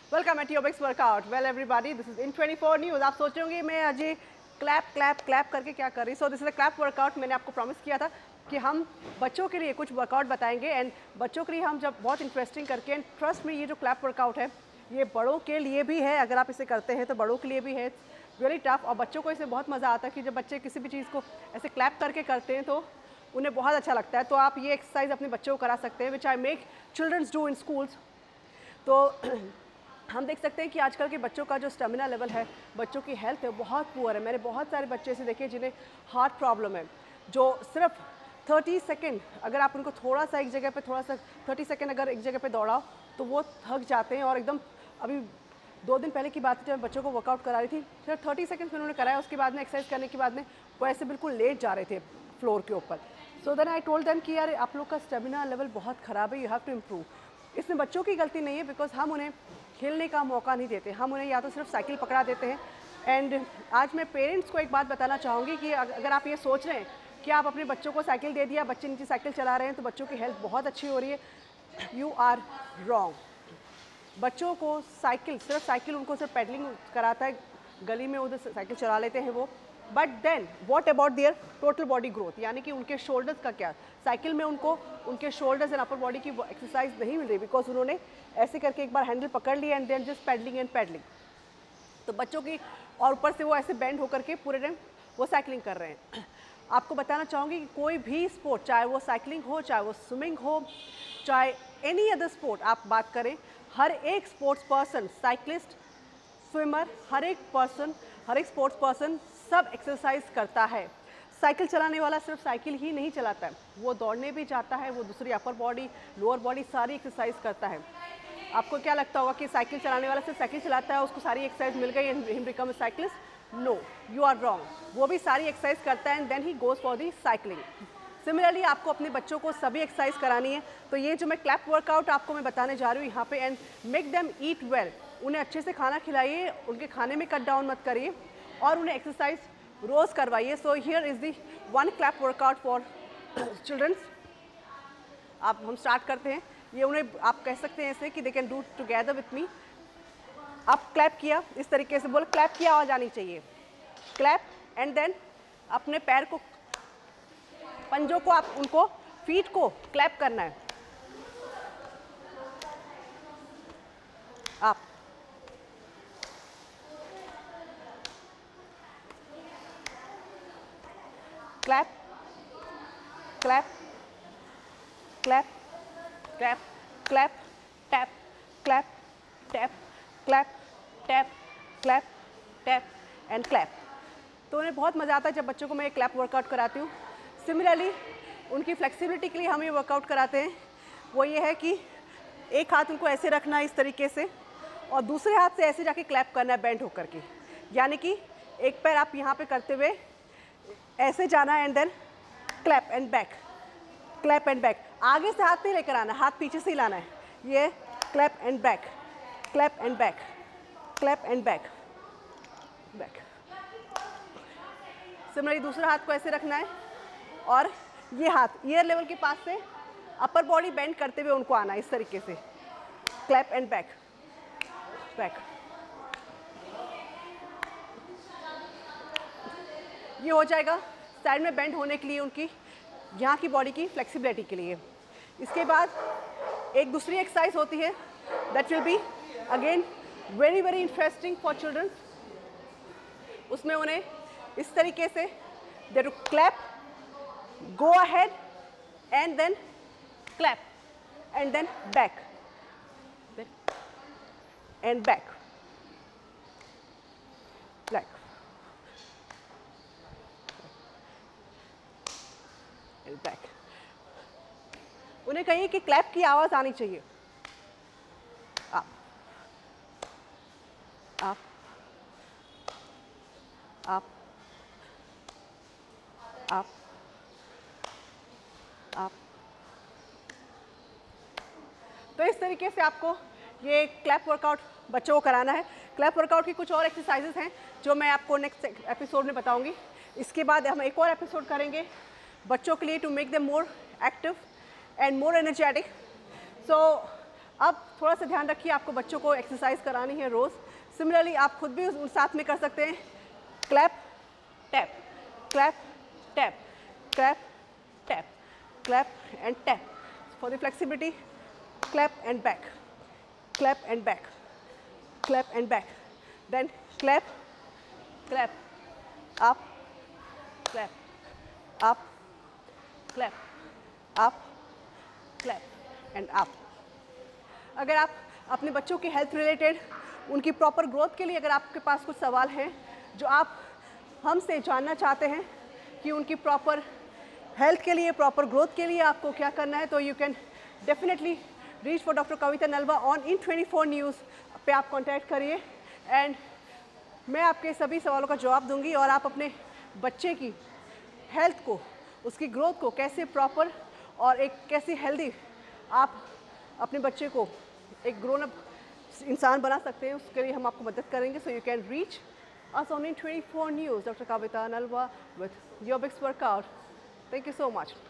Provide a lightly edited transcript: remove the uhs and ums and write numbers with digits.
Welcome at Yobix workout. Well everybody, this is in 24 news. आप सोच रहे होंगे मैं अजय क्लैप क्लैप क्लैप करके क्या कर रही। So this is a clap workout. मैंने आपको प्रॉमिस किया था कि हम बच्चों के लिए कुछ वर्कआउट बताएंगे एंड बच्चों के लिए हम जब बहुत इंटरेस्टिंग करके, एंड ट्रस्ट में ये जो क्लैप वर्कआउट है ये बड़ों के लिए भी है। अगर आप इसे करते हैं तो बड़ों के लिए भी है, रियली टफ। और बच्चों को इसे बहुत मज़ा आता है कि जब बच्चे किसी भी चीज़ को ऐसे क्लैप करके करते हैं तो उन्हें बहुत अच्छा लगता है। तो आप ये एक्सरसाइज अपने बच्चों को करा सकते हैं, which I make childrens do in schools. तो हम देख सकते हैं कि आजकल के बच्चों का जो स्टेमिना लेवल है, बच्चों की हेल्थ है, बहुत पुअर है। मैंने बहुत सारे बच्चे ऐसे देखे जिन्हें हार्ट प्रॉब्लम है, जो सिर्फ 30 सेकेंड अगर आप उनको थोड़ा सा एक जगह पे थोड़ा सा 30 सेकेंड अगर एक जगह पे दौड़ाओ तो वो थक जाते हैं। और एकदम अभी 2 दिन पहले की बात है जब मैं बच्चों को वर्कआउट करा रही थी, सिर्फ 30 सेकेंड्स में उन्होंने कराया। उसके बाद में एक्सरसाइज करने के बाद में वो ऐसे बिल्कुल लेट जा रहे थे फ्लोर के ऊपर। So then I told them कि यार आप लोग का स्टेमिना लेवल बहुत ख़राब है, यू हैव टू इम्प्रूव। इसमें बच्चों की गलती नहीं है, बिकॉज हम उन्हें खेलने का मौका नहीं देते, हम उन्हें या तो सिर्फ साइकिल पकड़ा देते हैं। एंड आज मैं पेरेंट्स को एक बात बताना चाहूँगी कि अगर आप ये सोच रहे हैं कि आप अपने बच्चों को साइकिल दे दिया, बच्चे नीचे साइकिल चला रहे हैं तो बच्चों की हेल्थ बहुत अच्छी हो रही है, यू आर रॉन्ग। बच्चों को सिर्फ साइकिल उनको सिर्फ पेडलिंग कराता है, गली में उधर साइकिल चला लेते हैं वो। But then what about their total body growth, यानी कि उनके शोल्डर्स का क्या। साइकिल में उनको उनके शोल्डर्स एंड अपर बॉडी की एक्सरसाइज नहीं मिल रही, बिकॉज उन्होंने ऐसे करके एक बार हैंडल पकड़ लिया and then just pedalling and pedalling. तो बच्चों की, और ऊपर से वो ऐसे बैंड होकर के पूरे टाइम वो साइकिलिंग कर रहे हैं। आपको बताना चाहूँगी कि कोई भी स्पोर्ट, चाहे वो साइकिलिंग हो, चाहे वो स्विमिंग हो, चाहे एनी अदर स्पोर्ट आप बात करें, हर एक स्पोर्ट्स पर्सन, साइकिलिस्ट, स्विमर, हर एक स्पोर्ट्स पर्सन सब एक्सरसाइज करता है। साइकिल चलाने वाला सिर्फ साइकिल ही नहीं चलाता है, वो दौड़ने भी जाता है, वो दूसरी अपर बॉडी, लोअर बॉडी सारी एक्सरसाइज करता है। आपको क्या लगता होगा कि साइकिल चलाने वाला सिर्फ साइकिल चलाता है, उसको सारी एक्सरसाइज मिल गई and him become a cyclist? No, you are wrong. वो भी सारी एक्सरसाइज करता है and then he goes for the cycling. Similarly आपको अपने बच्चों को सभी एक्सरसाइज करानी है। तो ये जो मैं क्लैप वर्कआउट आपको मैं बताने जा रही हूँ यहाँ पे, and make them eat well. उन्हें अच्छे से खाना खिलाइए, उनके खाने में कट डाउन मत करिए और उन्हें एक्सरसाइज रोज़ करवाइए। So here is the one clap workout for childrens. आप हम स्टार्ट करते हैं। ये उन्हें आप कह सकते हैं ऐसे कि they can do together with me. आप क्लैप किया इस तरीके से, बोले क्लैप की आवाज़ आनी चाहिए, क्लैप, एंड देन अपने पैर को, पंजों को, आप उनको फीट को क्लैप करना है। आप clap clap clap clap clap, tap clap, tap clap, tap clap, tap and clap. तो उन्हें बहुत मज़ा आता है जब बच्चों को मैं क्लैप वर्कआउट कराती हूँ। सिमिलरली उनकी फ्लेक्सिबिलिटी के लिए हम ये वर्कआउट कराते हैं, वो ये है कि एक हाथ उनको ऐसे रखना है इस तरीके से और दूसरे हाथ से ऐसे जाके क्लैप करना है बैंड होकर के। यानी कि एक पैर आप यहाँ पे करते हुए ऐसे जाना है and then clap and back, clap and back. आगे से हाथ नहीं लेकर आना, हाथ पीछे से ही लाना है। ये clap and back, clap and back, clap and back, back. Similarly दूसरा हाथ को ऐसे रखना है और ये हाथ ईयर लेवल के पास से अपर बॉडी बेंड करते हुए उनको आना है इस तरीके से, क्लैप एंड बैक, बैक। ये हो जाएगा साइड में बेंड होने के लिए, उनकी यहाँ की बॉडी की फ्लेक्सिबिलिटी के लिए। इसके बाद एक दूसरी एक्सरसाइज होती है that will be again very very interesting for children. उसमें उन्हें इस तरीके से they to clap, go ahead and then clap and then back and back, like and back। उन्हें कहिए कि क्लैप की आवाज़ आनी चाहिए। आप आप आप आप आप। तो इस तरीके से आपको ये क्लैप वर्कआउट बच्चों को कराना है। क्लैप वर्कआउट की कुछ और एक्सरसाइजेस हैं जो मैं आपको नेक्स्ट एपिसोड में बताऊंगी। इसके बाद हम एक और एपिसोड करेंगे बच्चों के लिए to make them more active and more energetic. So अब थोड़ा सा ध्यान रखिए, आपको बच्चों को एक्सरसाइज करानी है रोज़। सिमिलरली आप खुद भी उस साथ में कर सकते हैं। Clap tap, clap tap, clap tap, clap and tap. For the flexibility, clap and back, clap and back, clap and back, then clap, clap, up, clap, up, clap, up, clap and up। अगर आप अपने बच्चों की health related, उनकी proper growth के लिए अगर आपके पास कुछ सवाल हैं जो आप हमसे जानना चाहते हैं कि उनकी प्रॉपर हेल्थ के लिए, प्रॉपर ग्रोथ के लिए आपको क्या करना है, तो you can definitely reach for doctor Kavita Nalwa on In24 news पे आप कांटेक्ट करिए एंड मैं आपके सभी सवालों का जवाब दूंगी और आप अपने बच्चे की हेल्थ को, उसकी ग्रोथ को कैसे प्रॉपर और एक कैसे हेल्दी आप अपने बच्चे को एक ग्रोन अप इंसान बना सकते हैं, उसके लिए हम आपको मदद करेंगे। So you can reach us on In24 news, doctor Kavita Nalwa with your Bix workout. Thank you so much.